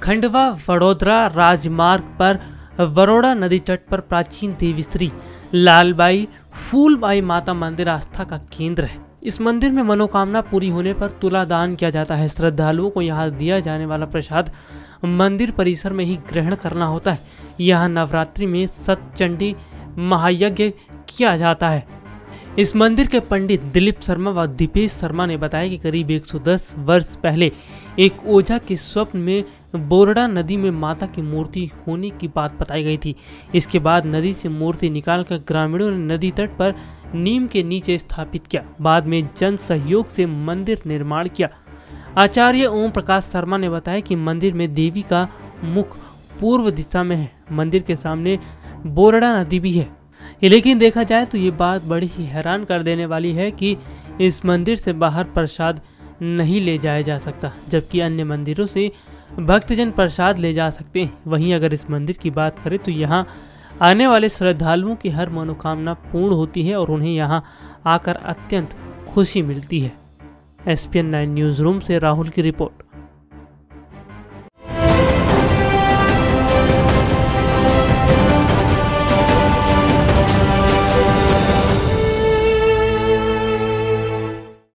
खंडवा वडोदरा राजमार्ग पर बरोड़ा नदी तट पर प्राचीन देवी स्त्री लालबाई फूलबाई माता मंदिर आस्था का केंद्र है। इस मंदिर में मनोकामना पूरी होने पर तुला दान किया जाता है। श्रद्धालुओं को यहाँ दिया जाने वाला प्रसाद मंदिर परिसर में ही ग्रहण करना होता है। यहाँ नवरात्रि में सतचंडी महायज्ञ किया जाता है। इस मंदिर के पंडित दिलीप शर्मा व दीपेश शर्मा ने बताया कि करीब 110 वर्ष पहले एक ओझा के स्वप्न में बोरडा नदी में माता की मूर्ति होने की बात बताई गई थी। इसके बाद नदी से मूर्ति निकालकर ग्रामीणों ने नदी तट पर नीम के नीचे स्थापित किया। बाद में जन सहयोग से मंदिर निर्माण किया। आचार्य ओम प्रकाश शर्मा ने बताया कि मंदिर में देवी का मुख पूर्व दिशा में है। मंदिर के सामने बोरडा नदी भी है। लेकिन देखा जाए तो ये बात बड़ी ही हैरान कर देने वाली है कि इस मंदिर से बाहर प्रसाद नहीं ले जाया जा सकता, जबकि अन्य मंदिरों से भक्तजन प्रसाद ले जा सकते हैं। वहीं अगर इस मंदिर की बात करें तो यहाँ आने वाले श्रद्धालुओं की हर मनोकामना पूर्ण होती है और उन्हें यहाँ आकर अत्यंत खुशी मिलती है। SPN 9 न्यूज़ रूम से राहुल की रिपोर्ट।